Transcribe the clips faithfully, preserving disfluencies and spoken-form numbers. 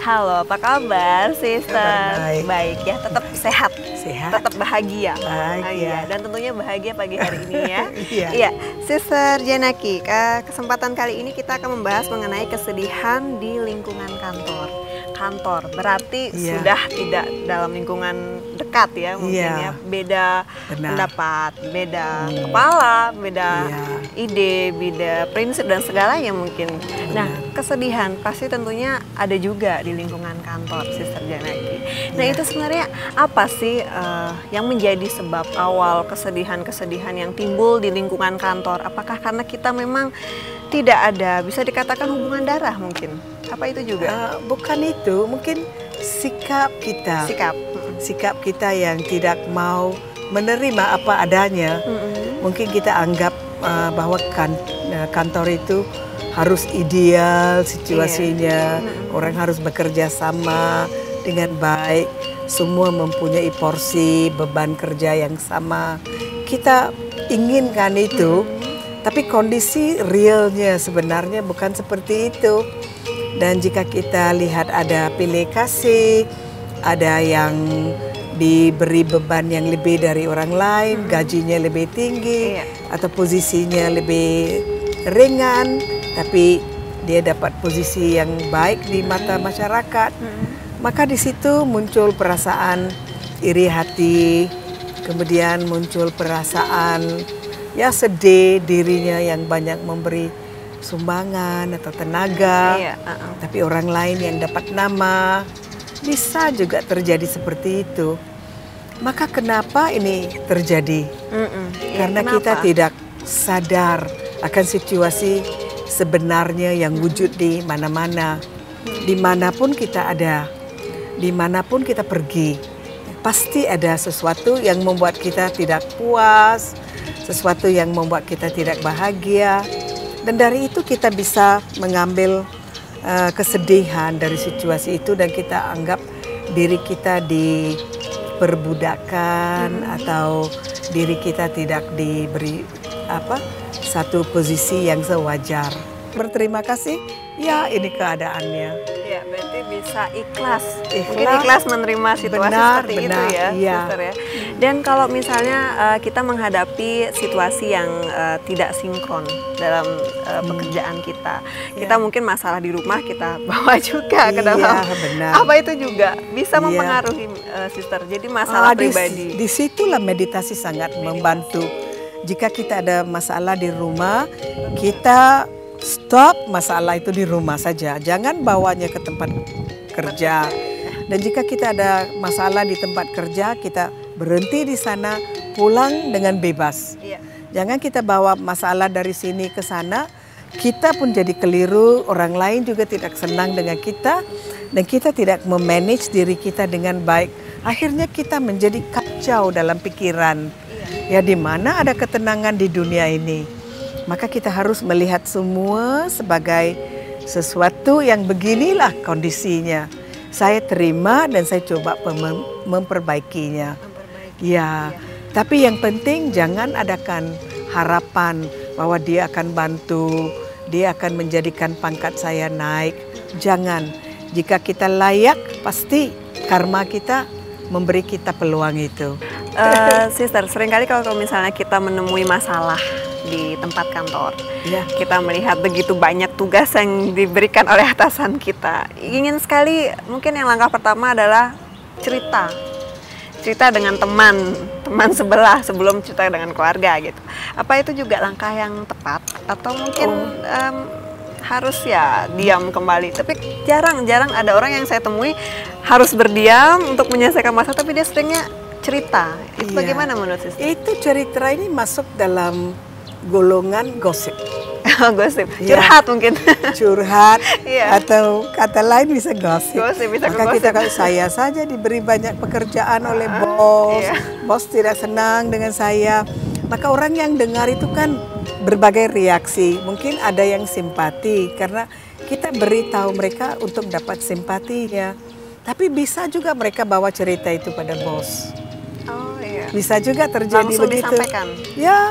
Halo, apa kabar, Sister? Baik. Baik ya, tetap sehat, Sehat. tetap bahagia. Bahagia. Dan tentunya bahagia pagi hari ini ya. Iya. Iya, Sister Janaki, ke kesempatan kali ini kita akan membahas mengenai kesedihan di lingkungan kantor. Kantor berarti Iya. sudah tidak dalam lingkungan dekat ya, mungkin Iya. ya. Beda Benar. pendapat, beda Hmm. kepala, beda Iya. ide, beda prinsip dan segalanya mungkin. Nah, Benar. kesedihan pasti tentunya ada juga di lingkungan kantor, Sister Janaki. Nah, Iya. itu sebenarnya apa sih eh, yang menjadi sebab awal kesedihan-kesedihan yang timbul di lingkungan kantor? Apakah karena kita memang tidak ada, bisa dikatakan hubungan darah mungkin? Apa itu juga? Uh, bukan itu, mungkin sikap kita. Sikap. Sikap kita yang tidak mau menerima apa adanya. Mm-mm. Mungkin kita anggap uh, bahwa kan, uh, kantor itu harus ideal situasinya. Iya. Orang harus bekerja sama dengan baik. Semua mempunyai porsi beban kerja yang sama. Kita inginkan itu. Tapi kondisi realnya sebenarnya bukan seperti itu. Dan jika kita lihat ada pilih kasih, ada yang diberi beban yang lebih dari orang lain, gajinya lebih tinggi, Iya. atau posisinya lebih ringan, tapi dia dapat posisi yang baik di mata masyarakat, maka di situ muncul perasaan iri hati, kemudian muncul perasaan ya sedih dirinya yang banyak memberi sumbangan atau tenaga, Iya, uh-uh. tapi orang lain yang dapat nama, bisa juga terjadi seperti itu. Maka kenapa ini terjadi? Mm-mm. Iya, Karena kenapa? kita tidak sadar akan situasi sebenarnya yang wujud di mana-mana. Dimanapun kita ada, dimanapun kita pergi, pasti ada sesuatu yang membuat kita tidak puas, sesuatu yang membuat kita tidak bahagia. Dan dari itu kita bisa mengambil uh, kesedihan dari situasi itu dan kita anggap diri kita diperbudakan atau diri kita tidak diberi apa satu posisi yang sewajar. Berterima kasih, ya ini keadaannya. Iya, berarti bisa ikhlas. Ikhlas. Mungkin ikhlas menerima situasi Benar, seperti benar, itu ya, iya. Sister ya. Dan kalau misalnya uh, kita menghadapi situasi yang uh, tidak sinkron dalam uh, pekerjaan kita, kita Iya. mungkin masalah di rumah kita bawa juga ke dalam. Iya, benar. Apa itu juga bisa Iya. mempengaruhi uh, Sister. Jadi masalah Ah, di- pribadi. Disitulah meditasi sangat membantu. Jika kita ada masalah di rumah, kita stop masalah itu di rumah saja. Jangan bawanya ke tempat kerja. Dan jika kita ada masalah di tempat kerja, kita berhenti di sana, pulang dengan bebas. Iya. Jangan kita bawa masalah dari sini ke sana, kita pun jadi keliru, orang lain juga tidak senang dengan kita, dan kita tidak memanage diri kita dengan baik. Akhirnya kita menjadi kacau dalam pikiran. Ya, di mana ada ketenangan di dunia ini? Maka kita harus melihat semua sebagai sesuatu yang beginilah kondisinya. Saya terima dan saya coba mem- memperbaikinya. Ya, tapi yang penting jangan adakan harapan bahwa dia akan bantu, dia akan menjadikan pangkat saya naik. Jangan. Jika kita layak, pasti karma kita memberi kita peluang itu. Uh, Sister, seringkali kalau misalnya kita menemui masalah di tempat kantor, Ya. kita melihat begitu banyak tugas yang diberikan oleh atasan kita. Ingin sekali, mungkin yang langkah pertama adalah cerita. Cerita dengan teman, teman sebelah sebelum cerita dengan keluarga gitu. Apa itu juga langkah yang tepat? Atau mungkin em, harus ya diam kembali? Tapi jarang-jarang ada orang yang saya temui harus berdiam untuk menyelesaikan masalah, tapi dia seringnya cerita. Itu Iya. bagaimana menurut Sister? Itu cerita ini masuk dalam golongan gosip. Gosip, Iya. curhat mungkin. Curhat Iya. atau kata lain bisa gosip. Gosip, bisa Maka ke kita gosip. kalau saya saja diberi banyak pekerjaan oleh bos, iya. bos tidak senang dengan saya, maka orang yang dengar itu kan berbagai reaksi. Mungkin ada yang simpati karena kita beritahu mereka untuk dapat simpatinya. Tapi bisa juga mereka bawa cerita itu pada bos. Oh iya. Bisa juga terjadi Langsung begitu. disampaikan. Ya,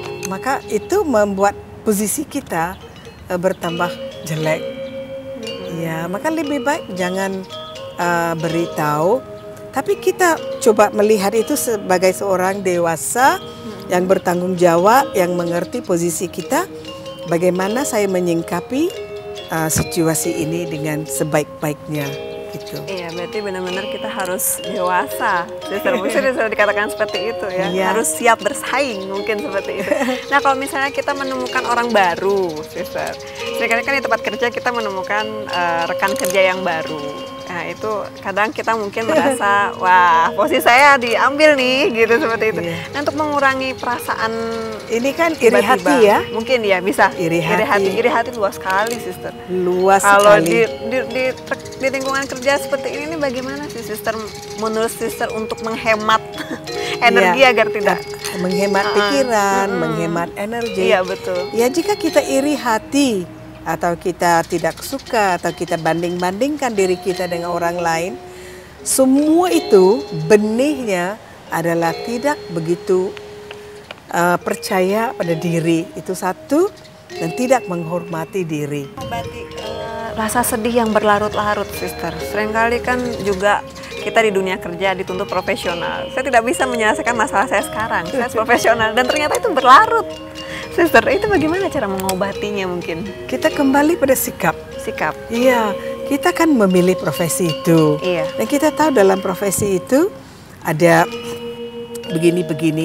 maka itu membuat posisi kita eh, bertambah jelek. Ya, maka lebih baik jangan uh, beritahu, tapi kita coba melihat itu sebagai seorang dewasa hmm. yang bertanggung jawab, yang mengerti posisi kita, bagaimana saya menyingkapi uh, situasi ini dengan sebaik-baiknya. Gitu. Iya, berarti benar-benar kita harus dewasa. Sister, mungkin bisa dikatakan seperti itu ya. Iya. Harus siap bersaing mungkin seperti itu. Nah, kalau misalnya kita menemukan orang baru, Sister. Seringkali kan di tempat kerja kita menemukan uh, rekan kerja yang baru. Nah, itu kadang kita mungkin merasa, wah, posisi saya diambil nih, gitu seperti itu. Iya. Nah, untuk mengurangi perasaan ini kan iri tiba-tiba, hati ya? Mungkin ya bisa. Iri hati. Iri hati, iri hati luas sekali, Sister. Luas Kalau sekali. Di, di, di, di lingkungan kerja seperti ini, bagaimana sih, Sister, menurut Sister untuk menghemat energi iya, agar tidak menghemat pikiran, uh, uh, menghemat energi. Iya, betul. Ya, jika kita iri hati atau kita tidak suka atau kita banding-bandingkan diri kita dengan orang lain, semua itu benihnya adalah tidak begitu uh, percaya pada diri, itu satu, dan tidak menghormati diri. Berarti uh, rasa sedih yang berlarut-larut, Sister. Seringkali kan juga kita di dunia kerja dituntut profesional. Saya tidak bisa menyelesaikan masalah saya sekarang, saya profesional, dan ternyata itu berlarut. Sister, itu bagaimana cara mengobatinya mungkin? Kita kembali pada sikap. Sikap? Iya, kita kan memilih profesi itu. Iya. Dan kita tahu dalam profesi itu ada begini-begini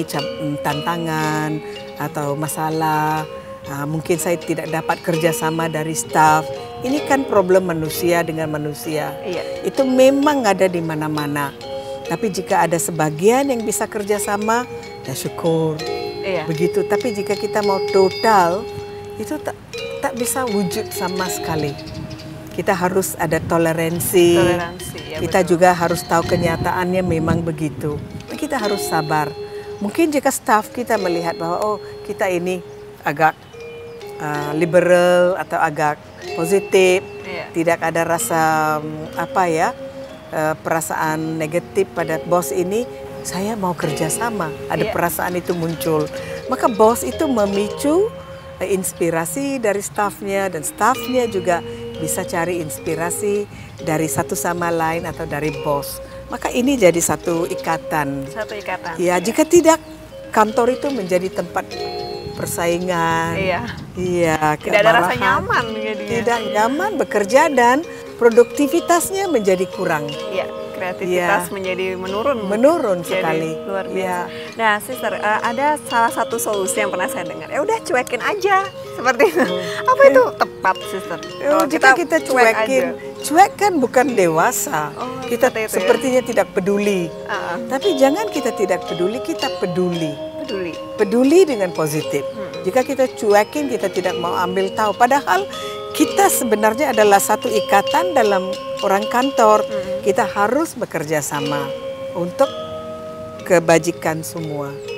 tantangan atau masalah. Nah, mungkin saya tidak dapat kerjasama dari staf. Ini kan problem manusia dengan manusia. Iya. Itu memang ada di mana-mana. Tapi jika ada sebagian yang bisa kerjasama, ya syukur. Iya. Begitu. Tapi jika kita mau total, itu tak tak bisa wujud sama sekali. Kita harus ada toleransi. Toleransi, ya, kita betul. juga harus tahu kenyataannya memang begitu. Kita harus sabar. Mungkin jika staf kita melihat bahwa oh kita ini agak uh, liberal atau agak positif, iya. tidak ada rasa apa ya uh, perasaan negatif pada bos ini. Saya mau kerjasama, ada yeah. perasaan itu muncul. Maka bos itu memicu inspirasi dari stafnya, dan stafnya juga bisa cari inspirasi dari satu sama lain atau dari bos. Maka ini jadi satu ikatan. Satu ikatan. Ya, jika tidak, kantor itu menjadi tempat persaingan. Iya. Iya. Tidak ada rasa nyaman. Jadinya. Tidak nyaman bekerja dan produktivitasnya menjadi kurang. Iya. Kreativitas ya. menjadi menurun. Menurun jadi sekali. Luar biasa. Ya. Nah, Sister, uh, ada salah satu solusi yang pernah saya dengar. Ya udah cuekin aja seperti itu. Hmm. Apa itu tepat, Sister? Oh, jika kita, kita cuekin, cuek, cuek kan bukan dewasa. Oh, kita itu, sepertinya ya? tidak peduli. Uh-uh. Tapi jangan kita tidak peduli, kita peduli. Peduli. Peduli dengan positif. Hmm. Jika kita cuekin, kita tidak mau ambil tahu. Padahal kita sebenarnya adalah satu ikatan dalam orang kantor. Hmm. Kita harus bekerja sama untuk kebajikan semua.